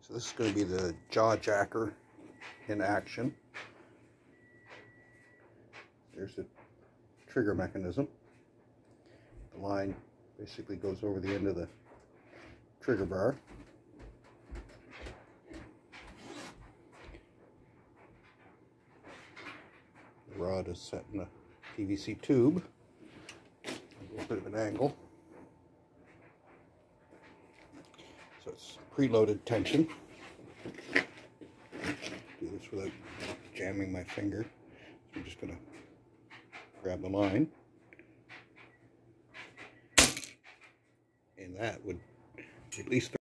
So this is going to be the jaw jacker in action. There's the trigger mechanism. The line basically goes over the end of the trigger bar. The rod is set in a PVC tube, a little bit of an angle. So it's preloaded tension. Do this without jamming my finger. So I'm just going to grab the line. And that would release the